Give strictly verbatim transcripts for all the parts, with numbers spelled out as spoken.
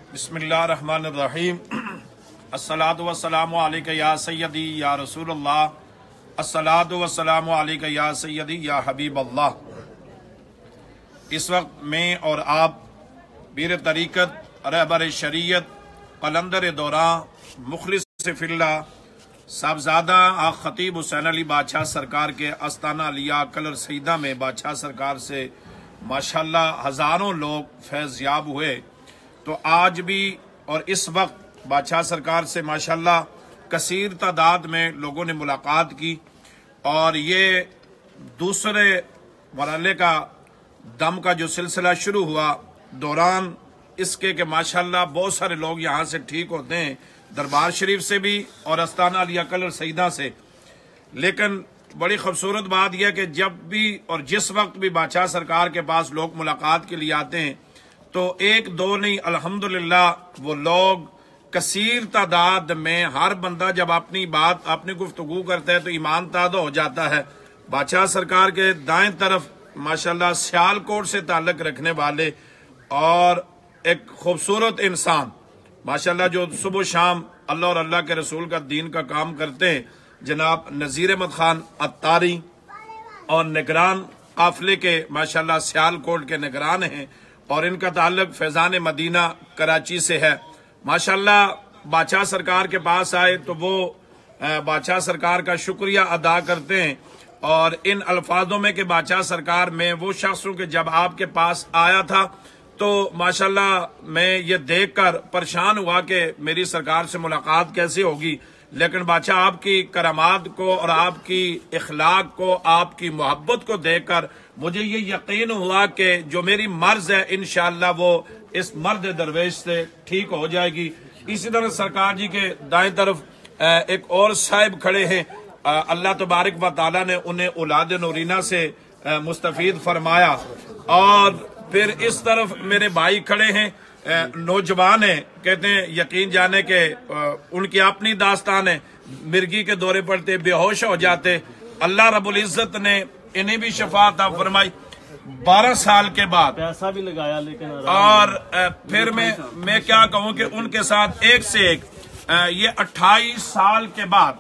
बिस्मिल्लाह रहमान रहीम। अस्सलातु वस्सलामु अलैका या सय्यदी या रसूल अल्लाह, अस्सलातु वस्सलामु अलैका या सय्यदी या हबीब अल्लाह। इस वक्त मैं और आप पीर तरीक़त, रहबर शरीयत, कलंदर दौरां, मुखलिस फिल्ला साहबजादा आ खतीब हुसैन अली बादशाह सरकार के अस्ताना लिया कलर सईदा में बादशाह सरकार से माशाल्लाह हज़ारों लोग फैज़ याब हुए। तो आज भी और इस वक्त बादशाह सरकार से माशाल्लाह कसीर तादाद में लोगों ने मुलाकात की और ये दूसरे मरहले का दम का जो सिलसिला शुरू हुआ दौरान इसके कि माशाल्लाह बहुत सारे लोग यहाँ से ठीक होते हैं, दरबार शरीफ से भी और अस्ताना लिया कलर सईदा से। लेकिन बड़ी खूबसूरत बात यह कि जब भी और जिस वक्त भी बादशाह सरकार के पास लोग मुलाकात के लिए आते हैं तो एक दो नहीं अल्हम्दुलिल्लाह वो लोग कसीर तादाद में, हर बंदा जब अपनी बात अपनी गुफ्तगू करता है तो ईमान ताज़ा हो जाता है। बादशाह सरकार के दाएं तरफ माशाल्लाह सियालकोट से ताल्लुक रखने वाले और एक खूबसूरत इंसान माशाल्लाह जो सुबह शाम अल्लाह और अल्लाह के रसूल का दीन का काम करते हैं, जनाब नज़ीर अहमद खान अत्तारी और निगरान काफिले के माशाल्लाह सियालकोट के निगरान हैं और इनका ताल्लुक फैज़ान मदीना कराची से है। माशाल्लाह बादशाह सरकार के पास आए तो वो बादशाह सरकार का शुक्रिया अदा करते हैं और इन अल्फाजों में कि बादशाह सरकार में वो शख्स हूं कि जब आपके पास आया था तो माशाल्लाह मैं ये देखकर परेशान हुआ कि मेरी सरकार से मुलाकात कैसे होगी, लेकिन बादशाह आपकी करामात को और आपकी इखलाक को, आपकी मोहब्बत को देखकर मुझे ये यकीन हुआ कि जो मेरी मर्ज है इंशाअल्लाह वो इस मर्द दरवेश से ठीक हो जाएगी। इसी तरह सरकार जी के दाएं तरफ एक और साहिब खड़े हैं, अल्लाह तबारक व तआला ने उन्हें औलाद नूरीना से मुस्तफीद फरमाया। और फिर इस तरफ मेरे भाई खड़े हैं, नौजवान हैं, कहते हैं यकीन जाने के उनकी अपनी दास्तान है, मिर्गी के दौरे पड़ते बेहोश हो जाते, अल्लाह रब्बुल इज्जत ने इन्हें भी शफा अता फरमाई बारह साल के बाद, पैसा भी लगाया लेकिन और फिर मैं मैं क्या कहूँ कि उनके साथ एक से एक ये अट्ठाईस साल के बाद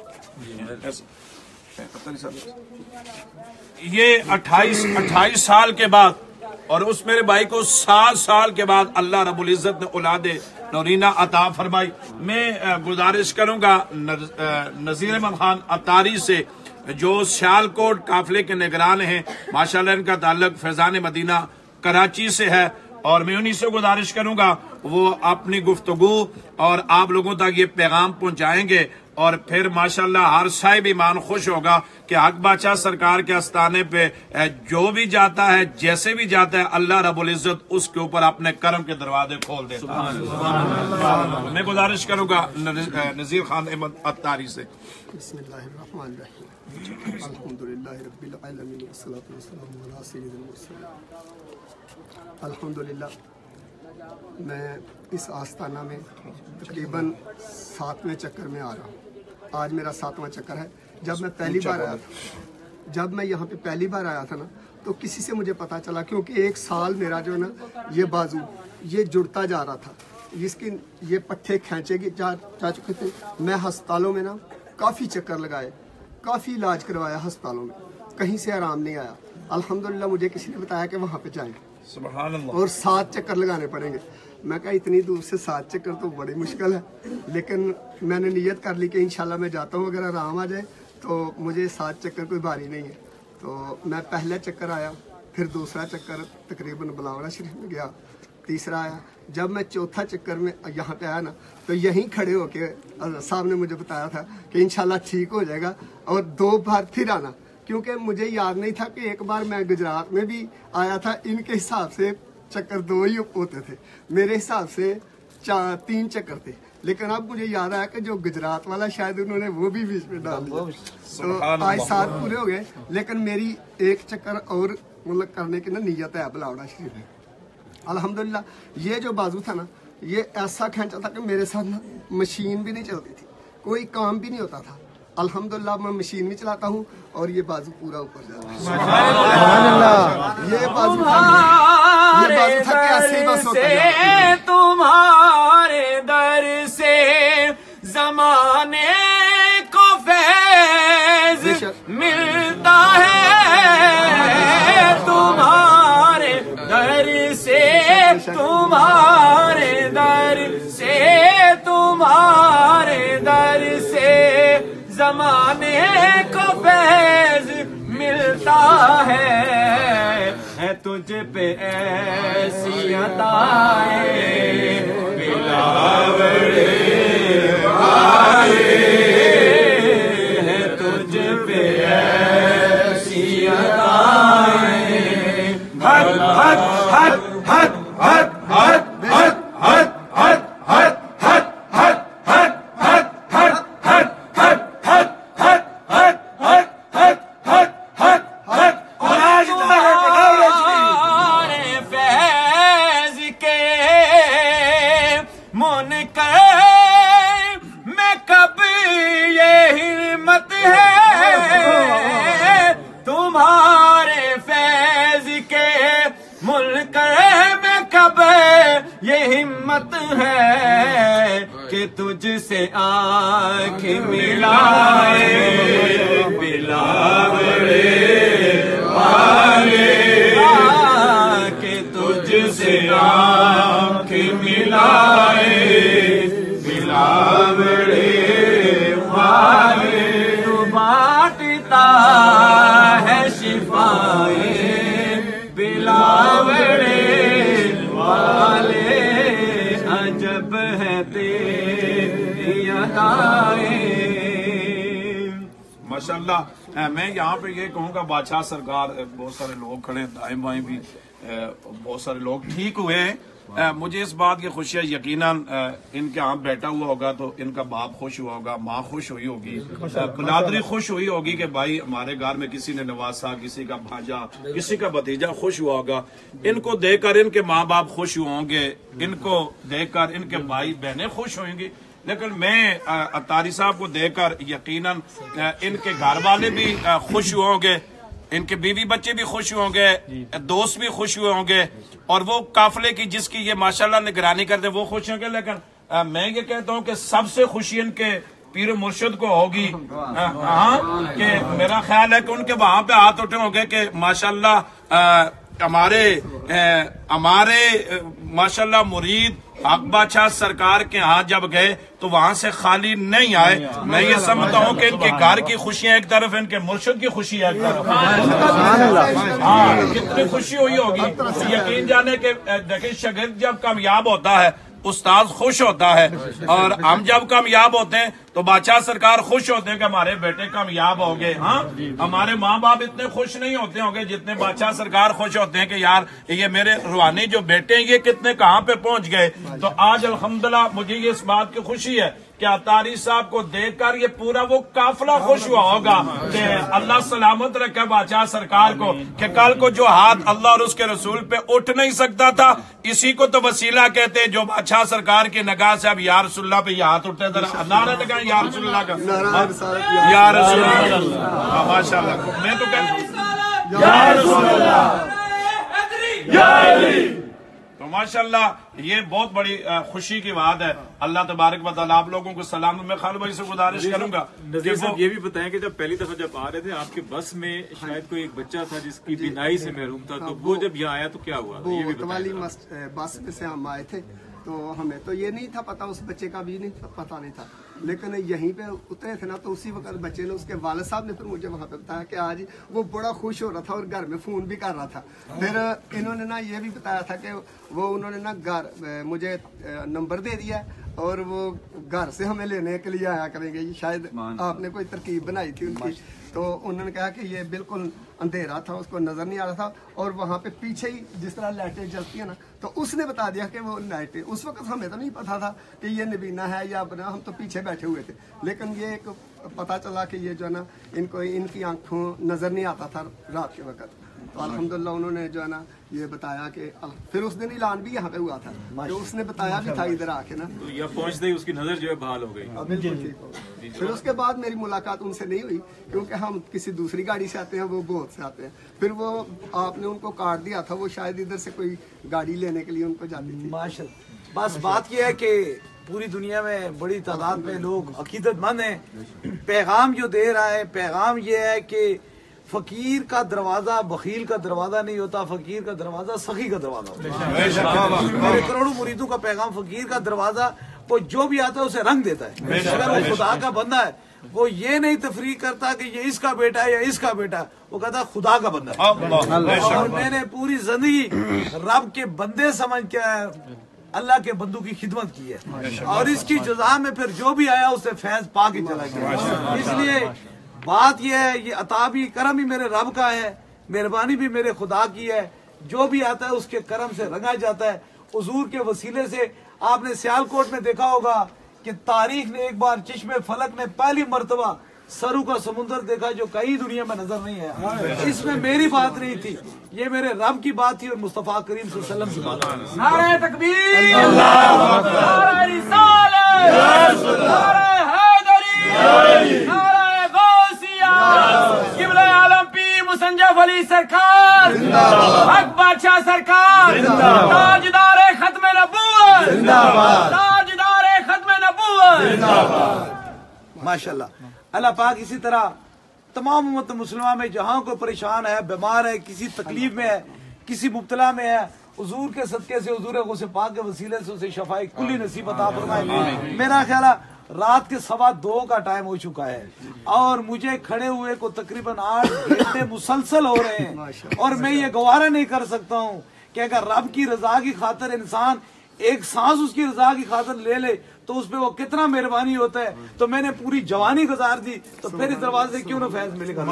ये अट्ठाईस अट्ठाईस साल के बाद और उस मेरे भाई को सात साल के बाद अल्लाह रब्बुल इज्जत ने औलाद नूरीना अता फरमाई। मैं गुजारिश करूंगा नज़ीर अहमद खान अत्तारी से जो सियालकोट काफिले के निगरान हैं, माशाल्लाह इनका ताल्लुक फैज़ान मदीना कराची से है और मैं उन्हीं से गुजारिश करूंगा वो अपनी गुफ्तगू और आप लोगों तक ये पैगाम पहुंचाएंगे और फिर माशाल्लाह हर साहिब ईमान खुश होगा कि हक बादशाह सरकार के आस्थाने पे जो भी जाता है, जैसे भी जाता है, अल्लाह रब्बुल इज्जत उसके ऊपर अपने करम के दरवाजे खोल देता है। मैं गुजारिश करूंगा नज़ीर खान अहमद अत्तारी से। अल्हम्दुलिल्लाह मैं इस आस्थाना में तकरीबन सातवें चक्कर में आ रहा हूँ। आज मेरा सातवां चक्कर है। जब मैं पहली बार आया था जब मैं यहाँ पे पहली बार आया था ना तो किसी से मुझे पता चला, क्योंकि एक साल मेरा जो है ना ये बाजू ये जुड़ता जा रहा था, इसकी ये पट्टे खींचे जा, जा चुके थे। मैं अस्पतालों में ना काफ़ी चक्कर लगाए, काफ़ी इलाज करवाया अस्पतालों में, कहीं से आराम नहीं आया। अल्हम्दुलिल्लाह मुझे किसी ने बताया कि वहाँ पे जाएं सुभान अल्लाह और सात चक्कर लगाने पड़ेंगे। मैं कहा इतनी दूर से सात चक्कर तो बड़ी मुश्किल है, लेकिन मैंने नियत कर ली कि इंशाल्लाह मैं जाता हूँ, अगर आराम आ जाए तो मुझे सात चक्कर कोई भारी नहीं है। तो मैं पहले चक्कर आया, फिर दूसरा चक्कर तकरीबन बिलावल शरीफ में गया, तीसरा आया। जब मैं चौथा चक्कर में यहाँ पे आया ना तो यहीं खड़े होके साहब ने मुझे बताया था कि इंशाल्लाह ठीक हो जाएगा और दो बार फिर आना, क्योंकि मुझे याद नहीं था कि एक बार मैं गुजरात में भी आया था। इनके हिसाब से चक्कर दो ही होते थे, मेरे हिसाब से चार तीन चक्कर थे, लेकिन अब मुझे याद आया कि जो गुजरात वाला शायद उन्होंने वो भी बीच में डाल दिया। तो आज सात पूरे हो गए, लेकिन मेरी एक चक्कर और मतलब करने की ना नीयत है बिलावल शरीफ में। अल्हम्दुलिल्लाह ये जो बाजू था ना ये ऐसा खींचा था कि मेरे साथ ना मशीन भी नहीं चलती थी, कोई काम भी नहीं होता था। अल्हम्दुलिल्लाह मैं मशीन भी चलाता हूँ और ये बाजू पूरा ऊपर जाता है। ये बाजू در سے تمہارے در سے زمانے کو فیض ملتا ہے تمہارے در سے تمہارے در سے تمہارے در سے زمانے کو فیض ملتا ہے ہے تجھ پہ ایسی عطائیں بلاوڑے والے ہے تجھ پہ ایسی عطائیں ہر ہر ہر ہر ہر ہر ہر ہر ہر ہر کہ تجھ سے آنکھ ملائے بلاوڑے والے کہ تجھ سے آنکھ ملائے بلاوڑے والے تو بانٹتا ہے شفائیں بلاوڑے والے عجب ہے تیری عطائیں. ماشاءاللہ. میں یہاں پہ یہ کہوں گا بادشاہ سرکار بہت سارے لوگ کھڑے ہیں دائیں بائیں بھی بہت سارے لوگ ٹھیک ہوئے ہیں. مجھے اس بات کی خوشی ہے یقیناً ان کے ہاں بیٹا ہوا ہوگا تو ان کا باپ خوش ہوا ہوگا ماں خوش ہوئی ہوگی برادری خوش ہوئی ہوگی کہ بھائی ہمارے گھر میں کسی نے نواسا کسی کا بھانجا کسی کا بھتیجا خوش ہوا ہوگا. ان کو دیکھ کر ان کے ماں باپ خوش ہوں گے ان کو دیکھ کر ان کے بھائی بہنیں خوش ہوئیں گی. لیکن میں عطاری صاحب کو دیکھ کر یقیناً ان کے گھر والے بھی خوش ہوں گے ان کے بیوی بچے بھی خوش ہوں گے دوست بھی خوش ہوئے ہوں گے اور وہ قافلے کی جس کی یہ ماشاءاللہ نگرانی کرتے وہ خوش ہوں گے. لیکن میں یہ کہتا ہوں کہ سب سے خوشی ان کے پیر مرشد کو ہوگی ہاں کہ میرا خیال ہے کہ ان کے وہاں پہ ہاتھ اٹھے ہوں گے کہ ماشاءاللہ ہمارے ہمارے ماشاءاللہ مرید حق بادشاہ سرکار کے ہاں جب گئے تو وہاں سے خالی نہیں آئے. میں یہ سمجھتا ہوں کہ ان کے گھر کی خوشیاں ایک طرف ان کے مرشد کی خوشی ایک طرف. ہاں کتنی خوشی ہوئی ہوگی. یقین جانے کہ دیکھیں شاگرد جب کامیاب ہوتا ہے استاد خوش ہوتا ہے اور ہم جب کامیاب ہوتے ہیں تو بادشاہ سرکار خوش ہوتے ہیں کہ ہمارے بیٹے کامیاب ہو گئے. ہاں ہمارے ماں باپ اتنے خوش نہیں ہوتے ہوں گے جتنے بادشاہ سرکار خوش ہوتے ہیں کہ یار یہ میرے روحانی جو بیٹے ہیں یہ کتنے کہاں پہ پہنچ گئے. تو آج الحمدللہ مجھے یہ اس بات کی خوشی ہے کہ عطاری صاحب کو دیکھ کر یہ پورا وہ قافلہ خوش ہوا ہوگا کہ اللہ سلامت رکھے بادشاہ سرکار کو کہ کل کو جو ہاتھ اللہ اور اس کے رسول پہ اٹھ نہیں سکتا تھا اسی کو تو وسیلہ کہتے جو بادشاہ سرکار کی نگاہ سے اب یا رسول اللہ پہ یہ ہاتھ اٹھتے تھے. نعرہ لگائیں یا رسول اللہ کا یا رسول اللہ. ماشاء اللہ میں تو کہتا ہوں یا رسول اللہ یا علی. تو ماشاءاللہ یہ بہت بڑی خوشی کی بات ہے. اللہ تبارک و تعالیٰ آپ لوگوں کو سلام. میں خالد بھائی سے گزارش کروں گا نذیر صاحب یہ بھی بتائیں کہ جب پہلی دفعہ جب آ رہے تھے آپ کے بس میں شاید کوئی ایک بچہ تھا جس کی بینائی سے محروم تھا تو وہ جب یہاں آیا تو کیا ہوا یہ بھی والی بس میں سے ہم آئے تھے تو ہمیں تو یہ نہیں تھا پتا اس بچے کا بھی نہیں پتا نہیں تھا لیکن یہیں پہ اترے تھے نا تو اسی وقت بچے نے اس کے والد صاحب نے پھر مجھے وہاں پہ بتایا کہ آج وہ بڑا خوش ہو رہا تھا اور گھر میں فون بھی کر رہا تھا. پھر انہوں نے نا یہ بھی بتایا تھا کہ وہ انہوں نے نا گھر مجھے نمبر دے دیا اور وہ گھر سے ہمیں لینے کے لیے آیا کریں گے. شاید آپ نے کوئی ترکیب بنائی تھی ان کی تو انہوں نے کہا کہ یہ بالکل اندھیرا تھا اس کو نظر نہیں آ رہا تھا اور وہاں پہ پیچھے ہی جس طرح لائٹیں جلتی ہیں نا تو اس نے بتا دیا کہ وہ لائٹیں اس وقت ہمیں تو نہیں پتا تھا کہ یہ نبینہ ہے یا بنا ہم تو پیچھے بیٹھے ہوئے تھے لیکن یہ ایک پتا چلا کہ یہ جو ہے نا ان کو ان کی آنکھوں نظر نہیں آتا تھا رات کے وقت. تو الحمدللہ انہوں نے جو ہے نا یہ بتایا کہ پھر اس دن اعلان بھی یہاں پہ ہوا تھا تو اس نے بتایا بھی تھا ادھر آ کے نا، تو یہ پہنچتے ہی اس کی نظر جو ہے بحال ہو گئی. بالکل ٹھیک ہو گئی. پھر اس کے بعد میری ملاقات ان سے نہیں ہوئی کیونکہ ہم کسی دوسری گاڑی سے آتے ہیں، وہ بہت سے آتے ہیں. پھر وہ آپ نے ان کو کارڈ دیا تھا، وہ شاید ادھر سے کوئی گاڑی لینے کے لیے ان کو جاتی تھی. ماشاءاللہ. بس بات یہ ہے کہ پوری دنیا میں بڑی تعداد میں لوگ عقیدت مند ہیں. پیغام جو دے رہا ہے، پیغام یہ ہے کہ فقیر کا دروازہ بخیل کا دروازہ نہیں ہوتا، فقیر کا دروازہ سخی کا دروازہ ہوتا ہے. میرے کروڑوں مریدوں کا پیغام، فقیر کا دروازہ وہ جو بھی آتا ہے اسے رنگ دیتا ہے. اگر وہ خدا کا بندہ ہے وہ یہ نہیں تفریق کرتا کہ یہ اس کا بیٹا ہے یا اس کا بیٹا ہے، وہ کہتا ہے خدا کا بندہ ہے. اور میں نے پوری زندگی رب کے بندے سمجھ کے اللہ کے بندوں کی خدمت کی ہے، اور اس کی جزا میں پھر جو بھی آیا اسے فیض پا کے چلا گیا. اس لیے بات یہ ہے، یہ عطا بھی کرم بھی میرے رب کا ہے، مہربانی بھی میرے خدا کی ہے. جو بھی آتا ہے اس کے کرم سے رنگا جاتا ہے. حضور کے وسیلے سے آپ نے سیالکوٹ میں دیکھا ہوگا کہ تاریخ نے ایک بار چشمے فلک نے پہلی مرتبہ سرو کا سمندر دیکھا جو کئی دنیا میں نظر نہیں ہے. اس میں میری بات نہیں تھی، یہ میرے رب کی بات تھی اور مصطفیٰ کریم صلی اللہ علیہ وسلم کی بات تھی. نعرہ تکبیر، نعرہ رسالت، نعرہ حیدری، نعرہ غوثیہ، قبلہ عالم پیر مسنجف علی سرکار، حق بادشاہ سرکار، تاجدار ختم نبوت، تاجدار ختم نبوت. ماشاءاللہ. اللہ پاک اسی طرح تمام امت مسلمہ میں جہاں کوئی پریشان ہے، بیمار ہے، کسی تکلیف میں ہے، کسی مبتلا میں ہے، حضور کے صدقے سے، حضور غوث پاک کے وسیلے سے اسے شفاء کلی نصیب عطا فرمائے. میرا خیال ہے رات کے سوا دو کا ٹائم ہو چکا ہے اور مجھے کھڑے ہوئے کو تقریباً آٹھ گھنٹے مسلسل ہو رہے ہیں، اور میں یہ گوارہ نہیں کر سکتا ہوں کہ اگر رب کی رضا کی خاطر انسان ایک سانس اس کی رضا کی خاطر لے لے تو اس پہ وہ کتنا مہربانی ہوتا ہے. تو میں نے پوری جوانی گزار دی تو پھر اس دروازے سے کیوں نہ فیض ملے گا.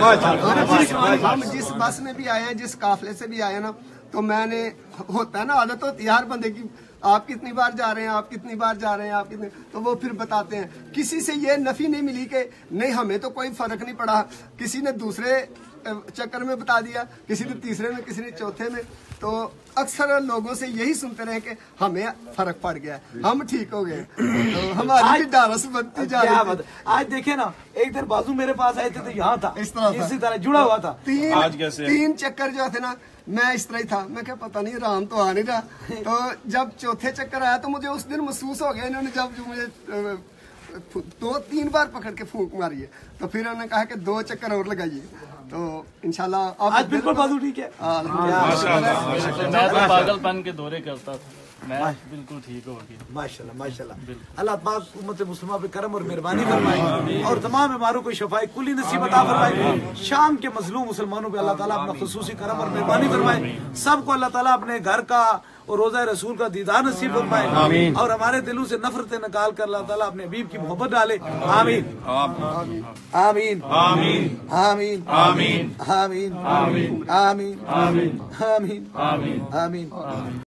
ہم جس بس میں بھی آئے ہیں، جس قافلے سے بھی آئے ہیں نا، تو میں نے ہوتا ہے نا عادت ہوتی ہے ہر بندے کی، آپ کتنی بار جا رہے ہیں، آپ کتنی بار جا رہے ہیں، آپ کتنے، تو وہ پھر بتاتے ہیں. کسی سے یہ نفی نہیں ملی کہ نہیں ہمیں تو کوئی فرق نہیں پڑا. کسی نے دوسرے چکر میں بتا دیا، کسی نے تیسرے میں، کسی نے چوتھے میں. تو اکثر لوگوں سے یہی سنتے رہے کہ ہمیں فرق پڑ گیا، ہم ٹھیک ہو گئے. تو ہماری ڈارس بنتی جا رہی ہے. آج دیکھیں نا، ایک دن بازو میرے پاس آئے تھے تو یہاں تھا، اسی طرح جڑا ہوا تھا. تین چکر جو تھے نا میں اس طرح ہی تھا. میں کہ پتہ نہیں رام تو آ نہیں رہا. تو جب چوتھے چکر آیا تو مجھے اس دن محسوس ہو گیا، انہوں نے جب جو مجھے دو تین بار پکڑ کے پھونک ماری ہے تو پھر انہوں نے کہا کہ دو چکر اور لگائیے. تو انشاءاللہ آج بالکل بازو ٹھیک ہے. میں تو پاگل پن کے دورے کرتا تھا، میں بالکل ٹھیک ہو گیا. ماشاءاللہ ماشاءاللہ. اللہ پاک امت مسلمہ پہ کرم اور مہربانی فرمائے اور تمام بیماروں کو شفاء کلی نصیب عطا فرمائے. شام کے مظلوم مسلمانوں پہ اللہ تعالیٰ اپنا خصوصی کرم اور مہربانی فرمائے. سب کو اللہ تعالیٰ اپنے گھر کا اور روزہ رسول کا دیدار نصیب فرمائے اور ہمارے دلوں سے نفرتیں نکال کر اللہ تعالیٰ اپنے حبیب کی محبت ڈالے. آمین آمین آمین آمین آمین آمین آمین آمین آمین آمین آمین.